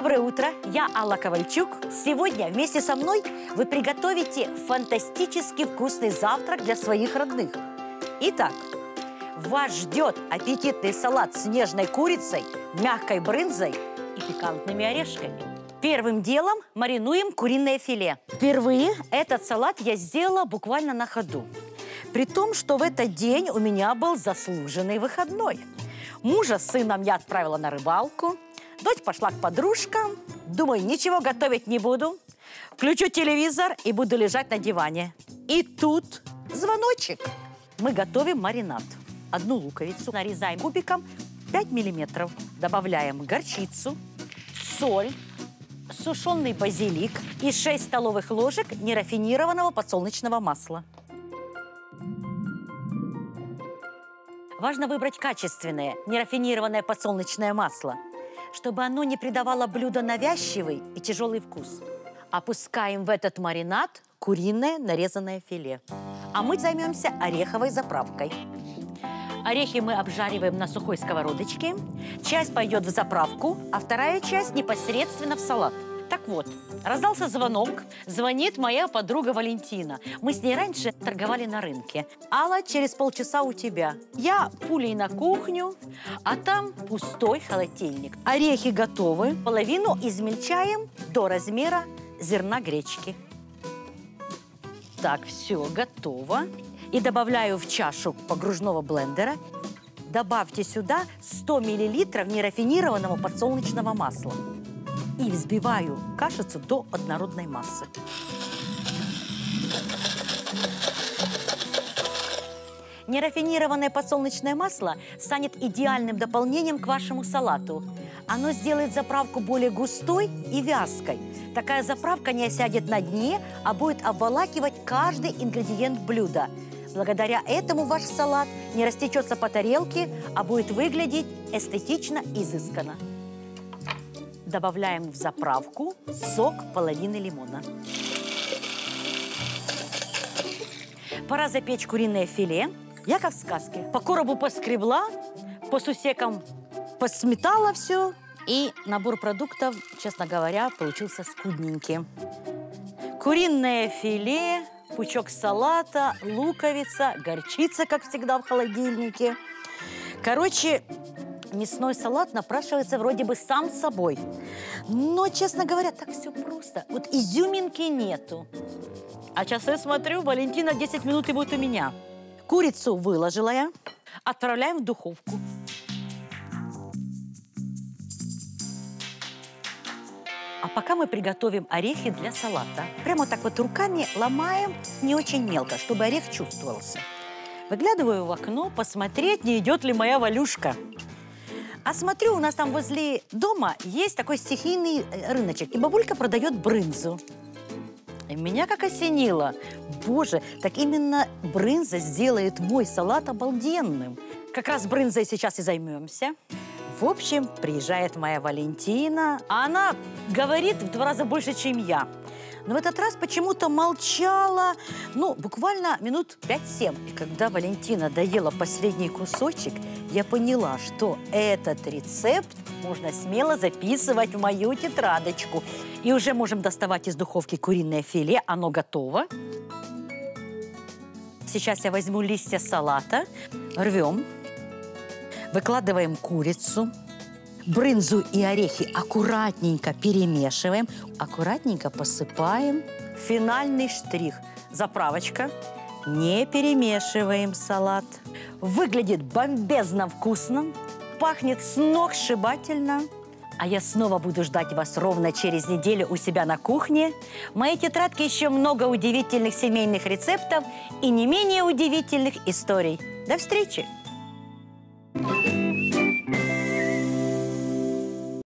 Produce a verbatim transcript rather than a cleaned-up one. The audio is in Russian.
Доброе утро, я Алла Ковальчук. Сегодня вместе со мной вы приготовите фантастически вкусный завтрак для своих родных. Итак, вас ждет аппетитный салат с нежной курицей, мягкой брынзой и пикантными орешками. Первым делом маринуем куриное филе. Впервые этот салат я сделала буквально на ходу. При том, что в этот день у меня был заслуженный выходной. Мужа с сыном я отправила на рыбалку. Дочь пошла к подружкам. Думаю, ничего готовить не буду. Включу телевизор и буду лежать на диване. И тут звоночек. Мы готовим маринад. Одну луковицу нарезаем кубиком пять миллиметров. Добавляем горчицу, соль, сушеный базилик и шесть столовых ложек нерафинированного подсолнечного масла. Важно выбрать качественное, нерафинированное подсолнечное масло, чтобы оно не придавало блюду навязчивый и тяжелый вкус. Опускаем в этот маринад куриное нарезанное филе. А мы займемся ореховой заправкой. Орехи мы обжариваем на сухой сковородочке. Часть пойдет в заправку, а вторая часть непосредственно в салат. Так вот, раздался звонок. Звонит моя подруга Валентина. Мы с ней раньше торговали на рынке. Алла, через полчаса у тебя. Я пулей на кухню, а там пустой холодильник. Орехи готовы. Половину измельчаем до размера зерна гречки. Так, все готово. И добавляю в чашу погружного блендера. Добавьте сюда сто миллилитров нерафинированного подсолнечного масла. И взбиваю кашицу до однородной массы. Нерафинированное подсолнечное масло станет идеальным дополнением к вашему салату. Оно сделает заправку более густой и вязкой. Такая заправка не осядет на дне, а будет обволакивать каждый ингредиент блюда. Благодаря этому ваш салат не растечется по тарелке, а будет выглядеть эстетично и изысканно. Добавляем в заправку сок половины лимона. Пора запечь куриное филе. Я как в сказке. По коробу поскребла, по сусекам посметала все. И набор продуктов, честно говоря, получился скудненький. Куриное филе, пучок салата, луковица, горчица, как всегда, в холодильнике. Короче, мясной салат напрашивается вроде бы сам собой. Но, честно говоря, так все просто. Вот изюминки нету. А часы смотрю, Валентина десять минут и будет у меня. Курицу выложила я. Отправляем в духовку. А пока мы приготовим орехи для салата. Прямо так вот руками ломаем не очень мелко, чтобы орех чувствовался. Выглядываю в окно, посмотреть, не идет ли моя Валюшка. А смотрю, у нас там возле дома есть такой стихийный рыночек, и бабулька продает брынзу. И меня как осенило. Боже, так именно брынза сделает мой салат обалденным. Как раз брынзой сейчас и займемся. В общем, приезжает моя Валентина, а она говорит в два раза больше, чем я. Но в этот раз почему-то молчала, ну, буквально минут пять-семь. И когда Валентина доела последний кусочек, я поняла, что этот рецепт можно смело записывать в мою тетрадочку. И уже можем доставать из духовки куриное филе, оно готово. Сейчас я возьму листья салата, рвем, выкладываем курицу. Брынзу и орехи аккуратненько перемешиваем, аккуратненько посыпаем. Финальный штрих. Заправочка. Не перемешиваем салат. Выглядит бомбезно вкусно, пахнет сногсшибательно. А я снова буду ждать вас ровно через неделю у себя на кухне. В моей тетрадке еще много удивительных семейных рецептов и не менее удивительных историй. До встречи!